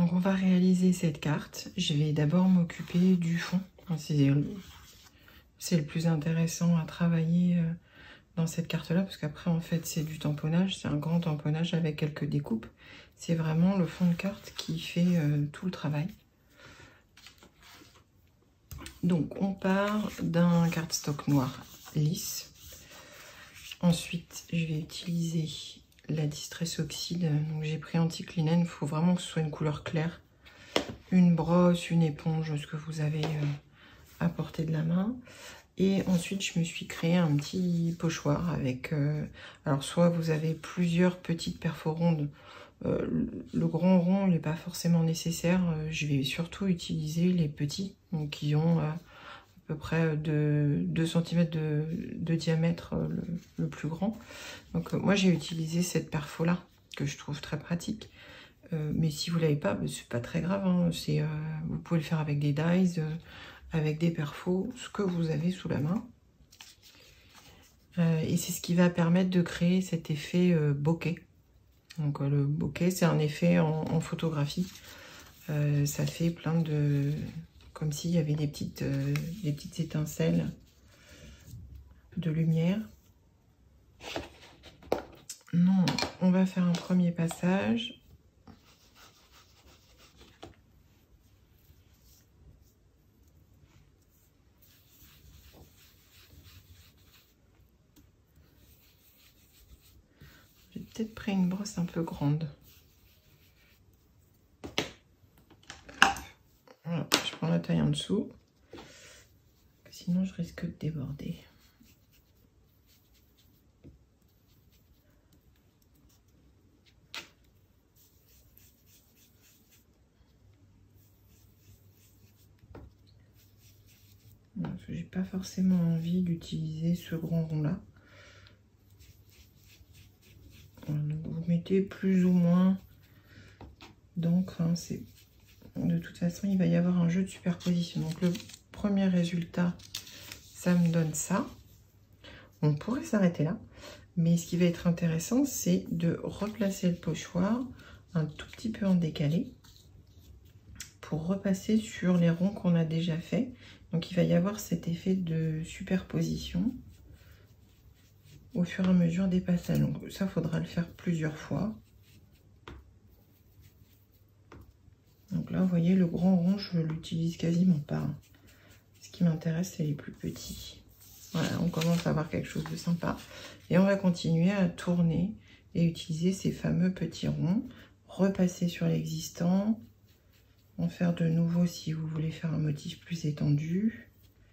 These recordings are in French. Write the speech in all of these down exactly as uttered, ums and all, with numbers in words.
Donc on va réaliser cette carte. Je vais d'abord m'occuper du fond. C'est le plus intéressant à travailler dans cette carte-là, parce qu'après en fait c'est du tamponnage, c'est un grand tamponnage avec quelques découpes. C'est vraiment le fond de carte qui fait euh, tout le travail. Donc on part d'un cardstock noir lisse. Ensuite je vais utiliser la Distress Oxide. Donc j'ai pris Anticlinen, il faut vraiment que ce soit une couleur claire. Une brosse, une éponge, ce que vous avez euh, à portée de la main. Et ensuite, je me suis créé un petit pochoir avec... Euh, alors, soit vous avez plusieurs petites perforondes. Euh, le grand rond, il n'est pas forcément nécessaire. Euh, je vais surtout utiliser les petits, donc qui ont euh, à peu près de deux centimètres de, de diamètre, euh, le, le plus grand. Donc, euh, moi, j'ai utilisé cette perfo-là, que je trouve très pratique. Euh, mais si vous ne l'avez pas, c'est pas très grave. Hein. Euh, vous pouvez le faire avec des dies, euh, avec des perfos, ce que vous avez sous la main. Euh, et c'est ce qui va permettre de créer cet effet euh, bokeh. Donc euh, le bokeh, c'est un effet en, en photographie. Euh, ça fait plein de... comme s'il y avait des petites, euh, des petites étincelles de lumière. Non, on va faire un premier passage. J'ai peut-être pris une brosse un peu grande. Voilà, je prends la taille en dessous. Sinon, je risque de déborder. J'ai pas forcément envie d'utiliser ce grand rond là. Donc vous mettez plus ou moins d'encre. Hein, de toute façon, il va y avoir un jeu de superposition. Donc le premier résultat, ça me donne ça. On pourrait s'arrêter là. Mais ce qui va être intéressant, c'est de replacer le pochoir un tout petit peu en décalé pour repasser sur les ronds qu'on a déjà fait. Donc il va y avoir cet effet de superposition au fur et à mesure des passages. Donc ça, faudra le faire plusieurs fois. Donc là, vous voyez, le grand rond, je l'utilise quasiment pas. Ce qui m'intéresse, c'est les plus petits. Voilà, on commence à avoir quelque chose de sympa. Et on va continuer à tourner et utiliser ces fameux petits ronds. Repasser sur l'existant. En faire de nouveau si vous voulez faire un motif plus étendu.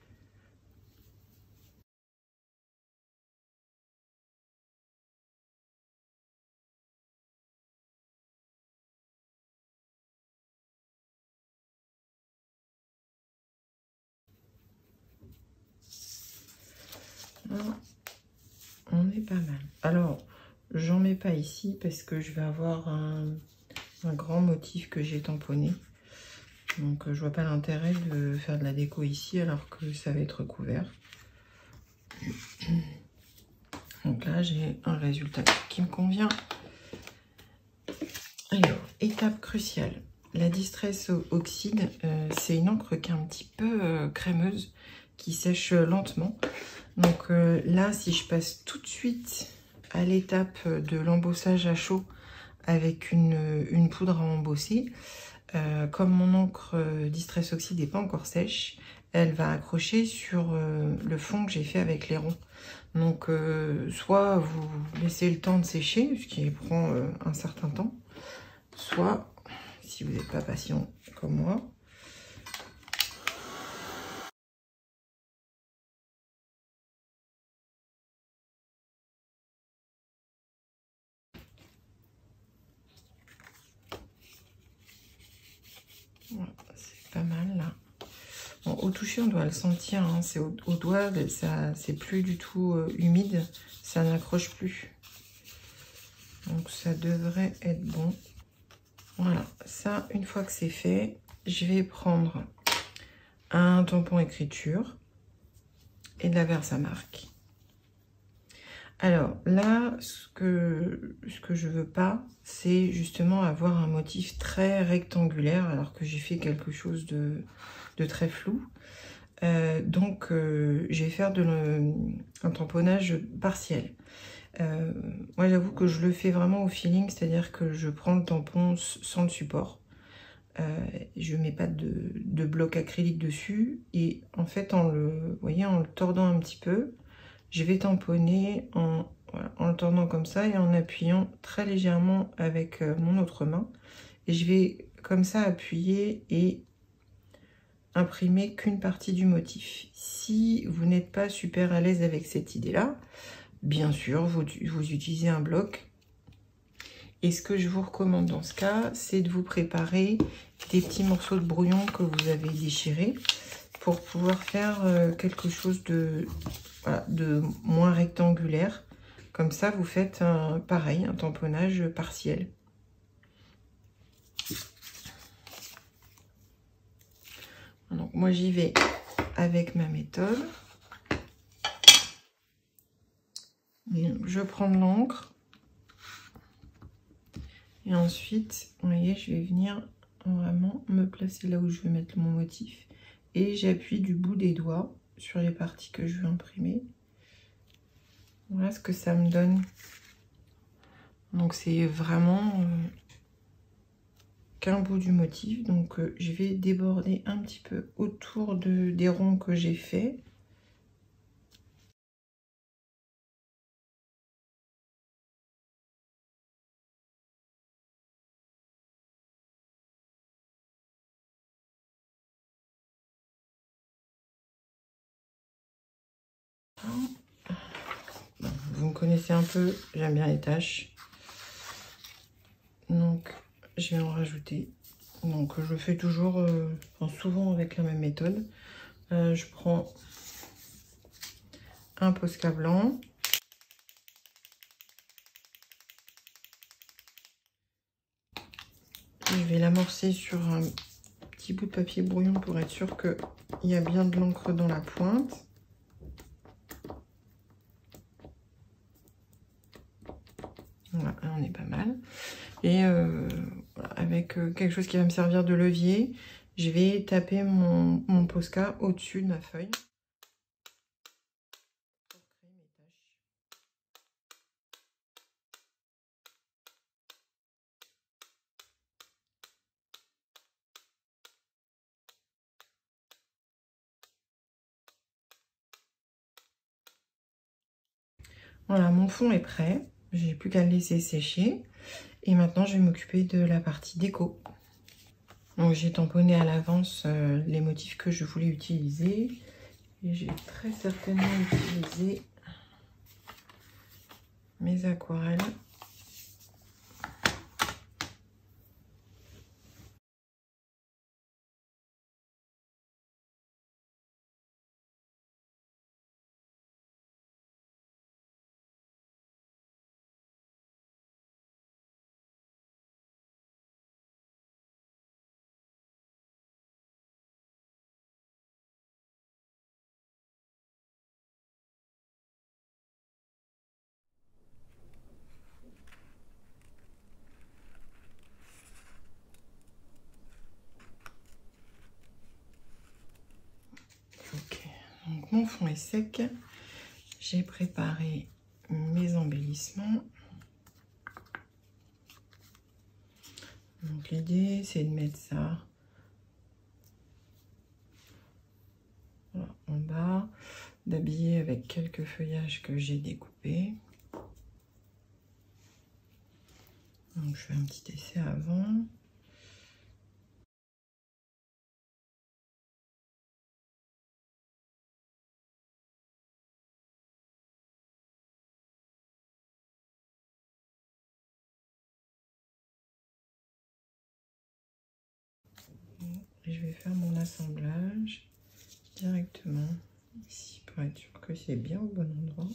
Là, on est pas mal. Alors, j'en mets pas ici parce que je vais avoir un, un grand motif que j'ai tamponné. Donc je vois pas l'intérêt de faire de la déco ici alors que ça va être couvert. Donc là j'ai un résultat qui me convient. Alors, étape cruciale. La Distress Oxide, euh, c'est une encre qui est un petit peu euh, crémeuse, qui sèche lentement. Donc euh, là, si je passe tout de suite à l'étape de l'embossage à chaud avec une, une poudre à embosser, Euh, comme mon encre euh, Distress Oxide n'est pas encore sèche, elle va accrocher sur euh, le fond que j'ai fait avec les ronds. Donc, euh, soit vous laissez le temps de sécher, ce qui prend euh, un certain temps, soit, si vous n'êtes pas patient comme moi, voilà, c'est pas mal là. Bon, au toucher, on doit le sentir, hein, c'est au, au doigt, ça c'est plus du tout euh, humide, ça n'accroche plus. Donc ça devrait être bon. Voilà, ça, une fois que c'est fait, je vais prendre un tampon écriture et de la Versamark. Alors là, ce que, ce que je veux pas, c'est justement avoir un motif très rectangulaire, alors que j'ai fait quelque chose de, de très flou. Euh, donc, euh, je vais faire de le, un tamponnage partiel. Euh, moi, j'avoue que je le fais vraiment au feeling, c'est-à-dire que je prends le tampon sans le support. Euh, je mets pas de, de bloc acrylique dessus. Et en fait, en le, vous voyez, en le tordant un petit peu, je vais tamponner en, voilà, en le tordant comme ça et en appuyant très légèrement avec euh, mon autre main. Et je vais comme ça appuyer et imprimer qu'une partie du motif. Si vous n'êtes pas super à l'aise avec cette idée-là, bien sûr, vous, vous utilisez un bloc. Et ce que je vous recommande dans ce cas, c'est de vous préparer des petits morceaux de brouillon que vous avez déchirés pour pouvoir faire euh, quelque chose de, voilà, de moins rectangulaire. Comme ça, vous faites un, pareil, un tamponnage partiel. Donc moi, j'y vais avec ma méthode. Je prends de l'encre. Et ensuite, vous voyez, je vais venir vraiment me placer là où je veux mettre mon motif. Et j'appuie du bout des doigts sur les parties que je veux imprimer. Voilà ce que ça me donne. Donc c'est vraiment euh, qu'un bout du motif. Donc euh, je vais déborder un petit peu autour de, des ronds que j'ai fait. Bon, vous me connaissez un peu, j'aime bien les taches. Donc je vais en rajouter. Donc je fais toujours, euh, enfin, souvent avec la même méthode. Euh, je prends un Posca blanc. Je vais l'amorcer sur un petit bout de papier brouillon pour être sûr qu'il y a bien de l'encre dans la pointe. Voilà, là on est pas mal. Et euh, voilà, avec euh, quelque chose qui va me servir de levier, je vais taper mon, mon Posca au-dessus de ma feuille. Voilà, mon fond est prêt. J'ai plus qu'à le laisser sécher. Et maintenant, je vais m'occuper de la partie déco. Donc, j'ai tamponné à l'avance euh, les motifs que je voulais utiliser. Et j'ai très certainement utilisé mes aquarelles. Ok, donc mon fond est sec. J'ai préparé mes embellissements. Donc l'idée, c'est de mettre ça voilà, en bas, d'habiller avec quelques feuillages que j'ai découpés. Donc je fais un petit essai avant. Et je vais faire mon assemblage directement ici pour être sûr que c'est bien au bon endroit.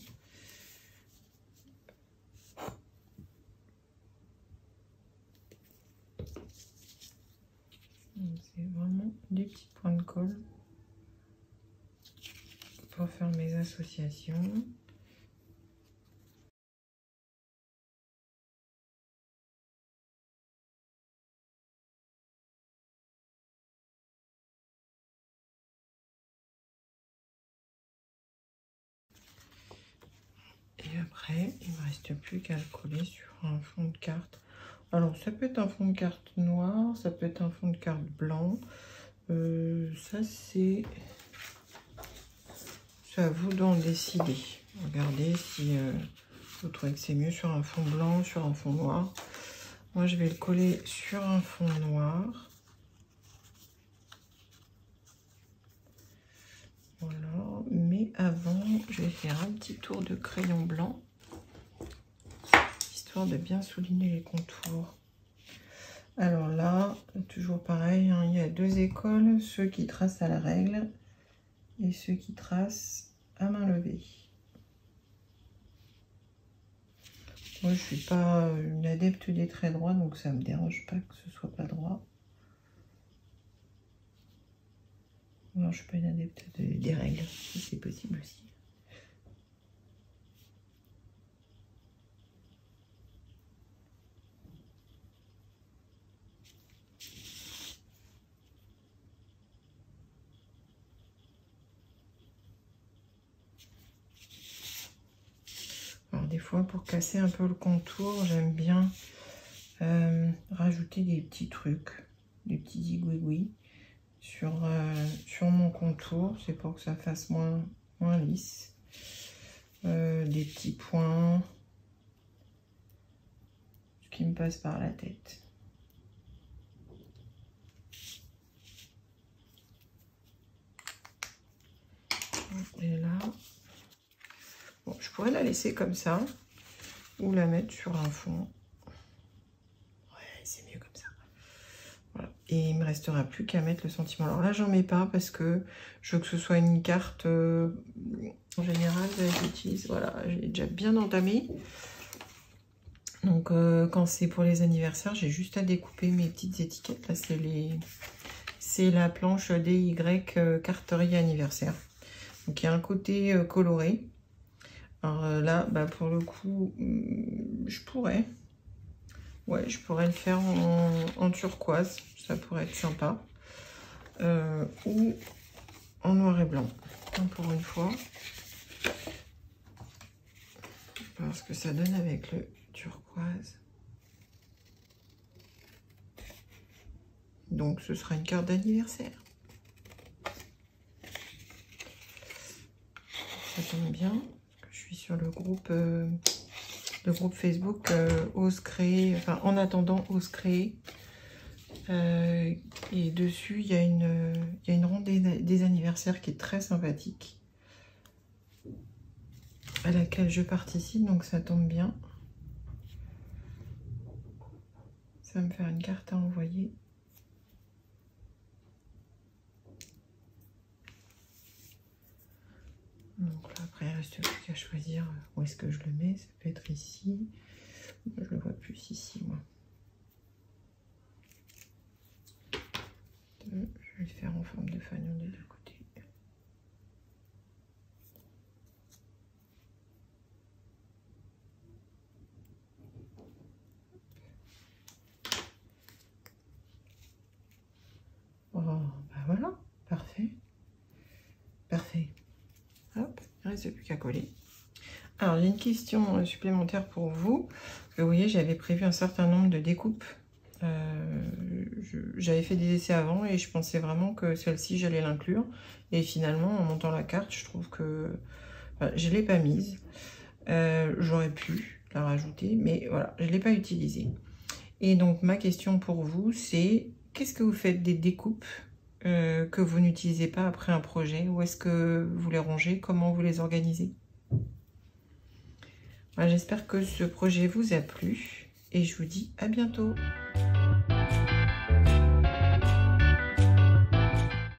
C'est vraiment des petits points de colle pour faire mes associations. Et après, il ne me reste plus qu'à le coller sur un fond de carte. Alors, ça peut être un fond de carte noir, ça peut être un fond de carte blanc. Euh, ça, c'est... c'est à vous d'en décider. Regardez si euh, vous trouvez que c'est mieux sur un fond blanc, sur un fond noir. Moi, je vais le coller sur un fond noir. Voilà. Mais avant, je vais faire un petit tour de crayon blanc, histoire de bien souligner les contours. Alors là, toujours pareil, hein, il y a deux écoles, ceux qui tracent à la règle et ceux qui tracent à main levée. Moi, je suis pas une adepte des traits droits, donc ça me dérange pas que ce soit pas droit. Non, je suis pas une adepte de, des règles, si c'est possible aussi. Alors des fois, pour casser un peu le contour, j'aime bien euh, rajouter des petits trucs, des petits zigouigouis sur, euh, sur mon contour. C'est pour que ça fasse moins, moins lisse. Euh, des petits points, ce qui me passe par la tête. Et là, bon, je pourrais la laisser comme ça ou la mettre sur un fond. Ouais, c'est mieux comme ça. Voilà. Et il me restera plus qu'à mettre le sentiment. Alors là, j'en mets pas parce que je veux que ce soit une carte. Euh, en général, j'utilise. Voilà, j'ai déjà bien entamé. Donc, euh, quand c'est pour les anniversaires, j'ai juste à découper mes petites étiquettes. Là, c'est les, c'est la planche D Y euh, carterie anniversaire. Donc, il y a un côté euh, coloré. Alors euh, là, bah, pour le coup, je pourrais. Ouais, je pourrais le faire en, en turquoise. Ça pourrait être sympa. Euh, ou en noir et blanc. Pour une fois. Voir ce que ça donne avec le turquoise. Donc, ce sera une carte d'anniversaire. Ça tombe bien. Je suis sur le groupe, euh, le groupe Facebook euh, Ose Créer, enfin en attendant Ose Créer. Euh, et dessus, il y a une, il y a une ronde des, des anniversaires qui est très sympathique, à laquelle je participe, donc ça tombe bien. Ça va me faire une carte à envoyer. Donc là, après, il ne reste plus qu'à choisir où est-ce que je le mets. Ça peut être ici. Je le vois plus ici, moi. Je vais le faire en forme de fanion des deux côtés. Oh, bah voilà, parfait. Parfait. Hop, il ne reste plus qu'à coller. Alors, j'ai une question supplémentaire pour vous. Vous voyez, j'avais prévu un certain nombre de découpes. Euh, j'avais fait des essais avant et je pensais vraiment que celle-ci, j'allais l'inclure. Et finalement, en montant la carte, je trouve que enfin, je ne l'ai pas mise. Euh, J'aurais pu la rajouter, mais voilà, je ne l'ai pas utilisée. Et donc, ma question pour vous, c'est qu'est-ce que vous faites des découpes euh, que vous n'utilisez pas après un projet? Où est-ce que vous les rangez? Comment vous les organisez? Voilà, j'espère que ce projet vous a plu et je vous dis à bientôt.